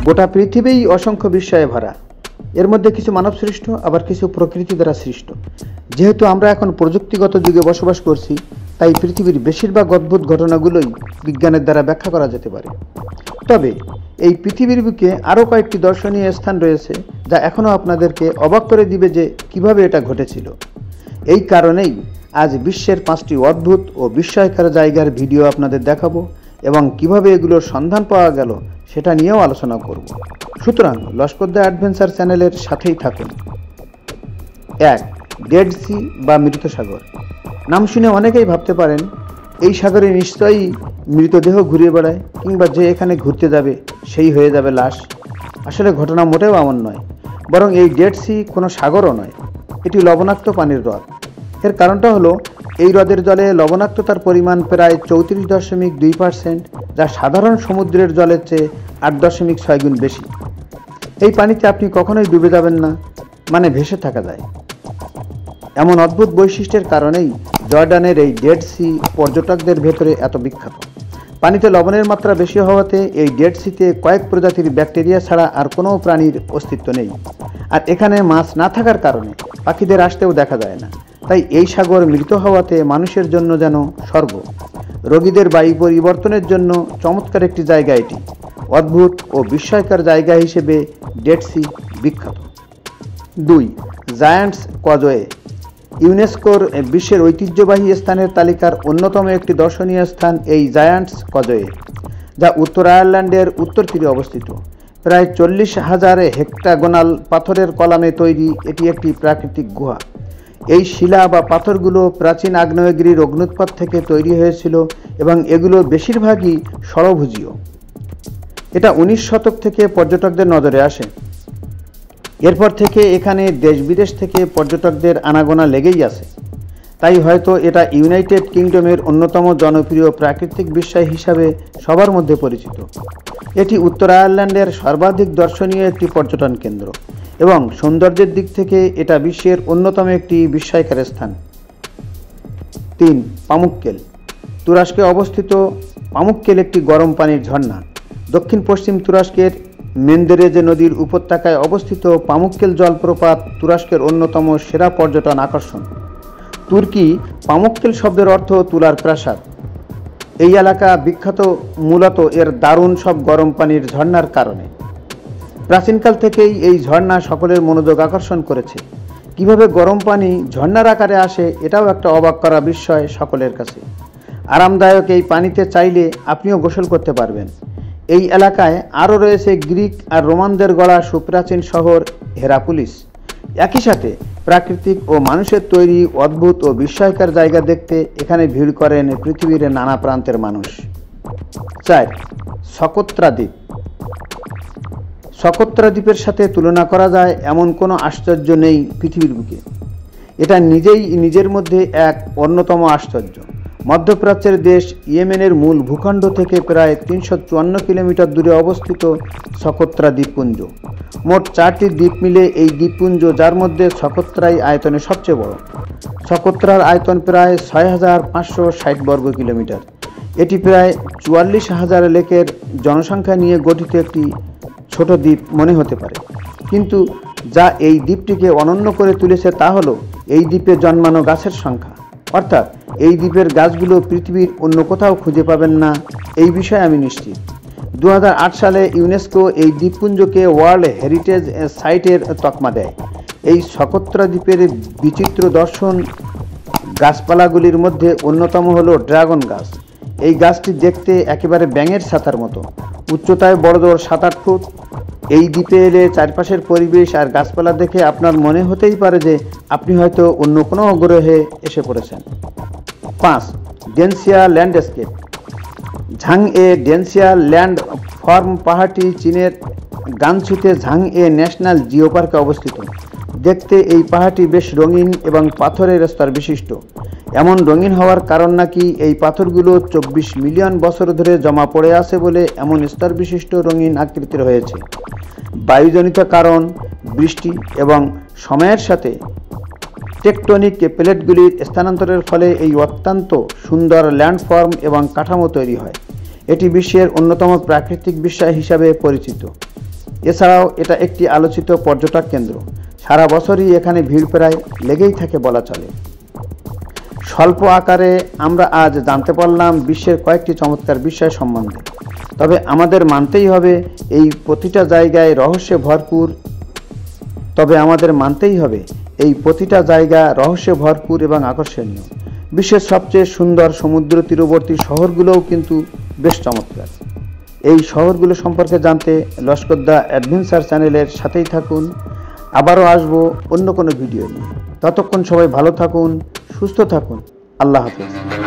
গোটা পৃথিবীই অসংখ্য বিস্ময়ে ভরা। এর মধ্যে কিছু মানব সৃষ্ট, আবার কিছু প্রকৃতি দ্বারা সৃষ্ট। যেহেতু আমরা এখন প্রযুক্তিগত যুগে বসবাস করছি, তাই পৃথিবীর বেশিরভাগ অদ্ভুত ঘটনাগুলোই বিজ্ঞানের দ্বারা ব্যাখ্যা করা যেতে পারে। তবে এই পৃথিবীর বুকে আরও কয়েকটি দর্শনীয় স্থান রয়েছে, যা এখনও আপনাদেরকে অবাক করে দিবে যে কিভাবে এটা ঘটেছিল। এই কারণেই আজ বিশ্বের 5টি অদ্ভুত ও বিস্ময়কর জায়গার ভিডিও আপনাদের দেখাবো এবং কিভাবে এগুলোর সন্ধান পাওয়া গেল সেটা নিয়েও আলোচনা করব। সুতরাং লস্কর দ্য অ্যাডভেঞ্চার চ্যানেলের সাথেই থাকুন। 1. ডেড সি বা মৃত সাগর। নাম শুনে অনেকেই ভাবতে পারেন এই সাগরে নিশ্চয়ই মৃতদেহ ঘুরে বেড়ায়, কিংবা যে এখানে ঘুরতে যাবে সেই হয়ে যাবে লাশ। আসলে ঘটনা মোটেও এমন নয়, বরং এই ডেড সি কোনো সাগরও নয়, এটি লবণাক্ত পানির হ্রদ। এর কারণটা হলো এই হ্রদের জলে লবণাক্ততার পরিমাণ প্রায় 34.2%, যা সাধারণ সমুদ্রের জলের চেয়ে 8.6 গুণ বেশি। এই পানিতে আপনি কখনোই ডুবে যাবেন না, মানে ভেসে থাকা যায়। এমন অদ্ভুত বৈশিষ্ট্যের কারণেই জর্ডানের এই ডেড সি পর্যটকদের ভেতরে এত বিখ্যাত। পানিতে লবণের মাত্রা বেশি হওয়াতে এই ডেড সিতে কয়েক প্রজাতির ব্যাকটেরিয়া ছাড়া আর কোনো প্রাণীর অস্তিত্ব নেই। আর এখানে মাছ না থাকার কারণে পাখিদের আসতেও দেখা যায় না। তাই এই সাগর মৃত হওয়াতে মানুষের জন্য যেন স্বর্গ। রোগীদের বায়ু পরিবর্তনের জন্য চমৎকার একটি জায়গা এটি। অদ্ভুত ও বিস্ময়কর জায়গা হিসেবে ডেড সি বিখ্যাত। 2. Giant's Causeway. ইউনেস্কোর বিশ্বের ঐতিহ্যবাহী স্থানের তালিকার অন্যতম একটি দর্শনীয় স্থান এই জায়ান্টস কজওয়ে, যা উত্তর আয়ারল্যান্ডের উত্তর তীরে অবস্থিত। প্রায় 40,000 হেক্টাগোনাল পাথরের কলামে তৈরি এটি একটি প্রাকৃতিক গুহা। এই শিলা বা পাথরগুলো প্রাচীন আগ্নেয়গিরির অগ্ন্যুৎপাত থেকে তৈরি হয়েছিল এবং এগুলো বেশিরভাগই ষড়ভুজীয়। এটা 19 শতক থেকে পর্যটকদের নজরে আসে। এরপর থেকে এখানে দেশ বিদেশ থেকে পর্যটকদের আনাগোনা লেগেই আছে। তাই হয়তো এটা ইউনাইটেড কিংডমের অন্যতম জনপ্রিয় প্রাকৃতিক বিস্ময় হিসাবে সবার মধ্যে পরিচিত। এটি উত্তর আয়ারল্যান্ডের সর্বাধিক দর্শনীয় একটি পর্যটন কেন্দ্র এবং সৌন্দর্যের দিক থেকে এটা বিশ্বের অন্যতম একটি বিস্ময়কর স্থান। 3. পামুক্কেল। তুরস্কে অবস্থিত পামুক্কেল একটি গরম পানির ঝর্ণা। দক্ষিণ পশ্চিম তুরস্কের মেন্দেরেজে নদীর উপত্যকায় অবস্থিত পামুক্কেল জলপ্রপাত তুরস্কের অন্যতম সেরা পর্যটন আকর্ষণ। তুর্কি পামুক্কেল শব্দের অর্থ তুলার প্রাসাদ। এই এলাকা বিখ্যাত মূলত এর দারুণ সব গরম পানির ঝর্ণার কারণে। প্রাচীনকাল থেকেই এই ঝর্ণা সকলের মনোযোগ আকর্ষণ করেছে। কিভাবে গরম পানি ঝর্ণার আকারে আসে এটাও একটা অবাক করা বিষয় সকলের কাছে। আরামদায়ক এই পানিতে চাইলে আপনিও গোসল করতে পারবেন। এই এলাকায় আরও রয়েছে গ্রিক আর রোমানদের গড়া সুপ্রাচীন শহর হেরাপুলিস। একই সাথে প্রাকৃতিক ও মানুষের তৈরি অদ্ভুত ও বিস্ময়কর জায়গা দেখতে এখানে ভিড় করেন পৃথিবীর নানা প্রান্তের মানুষ। 4. সকোত্রা দ্বীপ। সকোত্রা দ্বীপের সাথে তুলনা করা যায় এমন কোনো আশ্চর্য নেই পৃথিবীর বুকে। এটা নিজেই নিজের মধ্যে এক অন্যতম আশ্চর্য। মধ্যপ্রাচ্যের দেশ ইয়েমেনের মূল ভূখণ্ড থেকে প্রায় 354 কিলোমিটার দূরে অবস্থিত সকোত্রা দ্বীপপুঞ্জ। মোট 4টি দ্বীপ মিলে এই দ্বীপপুঞ্জ, যার মধ্যে সকোত্রাই আয়তনে সবচেয়ে বড়। সকোত্রার আয়তন প্রায় 6,560 বর্গ কিলোমিটার। এটি প্রায় 44,000 লেকের জনসংখ্যা নিয়ে গঠিত একটি ছোট দ্বীপ মনে হতে পারে, কিন্তু যা এই দ্বীপটিকে অনন্য করে তুলেছে তা হলো এই দ্বীপে জন্মানো গাছের সংখ্যা। অর্থাৎ এই দ্বীপের গাছগুলো পৃথিবীর অন্য কোথাও খুঁজে পাবেন না, এই বিষয়ে আমি নিশ্চিত। 2008 সালে ইউনেস্কো এই দ্বীপপুঞ্জকে ওয়ার্ল্ড হেরিটেজ সাইটের তকমা দেয়। এই সকোত্রা দ্বীপের বিচিত্র দর্শন গাছপালাগুলির মধ্যে অন্যতম হলো ড্রাগন গাছ। এই গাছটি দেখতে একেবারে ব্যাঙের ছাতার মতো, উচ্চতায় বড়জোর 7-8 ফুট। এই দ্বীপে এলে চারপাশের পরিবেশ আর গাছপালা দেখে আপনার মনে হতেই পারে যে আপনি হয়তো অন্য কোনো গ্রহে এসে পড়েছেন। 5. Danxia landscape. ঝাংএ ডেনসিয়া ল্যান্ড ফর্ম পাহাড়টি চীনের গানসুতে ঝাংএ ন্যাশনাল জিও পার্কে অবস্থিত। দেখতে এই পাহাড়টি বেশ রঙিন এবং পাথরের স্তর বিশিষ্ট। এমন রঙিন হওয়ার কারণ নাকি এই পাথরগুলো 24 মিলিয়ন বছর ধরে জমা পড়ে আছে বলে এমন স্তর বিশিষ্ট রঙিন আকৃতির হয়েছে। বায়ুজনিত কারণ, বৃষ্টি এবং সময়ের সাথে টেকটনিক প্লেটগুলির স্থানান্তরের ফলে এই অত্যন্ত সুন্দর ল্যান্ডফর্ম এবং কাঠামো তৈরি হয়। এটি বিশ্বের অন্যতম প্রাকৃতিক বিস্ময় হিসাবে পরিচিত। এছাড়াও এটা একটি আলোচিত পর্যটক কেন্দ্র। সারা বছরই এখানে ভিড় প্রায় লেগেই থাকে বলা চলে। স্বল্প আকারে আমরা আজ জানতে পারলাম বিশ্বের কয়েকটি চমৎকার বিষয় সম্বন্ধে। তবে আমাদের মানতেই হবে এই প্রতিটা জায়গায় রহস্যে ভরপুর এবং আকর্ষণীয়। বিশ্বের সবচেয়ে সুন্দর সমুদ্র তীরবর্তী শহরগুলোও কিন্তু বেশ চমৎকার। এই শহরগুলো সম্পর্কে জানতে লস্কর দ্য অ্যাডভেঞ্চার চ্যানেলের সাথেই থাকুন। আবারও আসবো অন্য কোনো ভিডিও নিয়ে। ততক্ষণ সবাই ভালো থাকুন, সুস্থ থাকুন। আল্লাহ হাফেজ।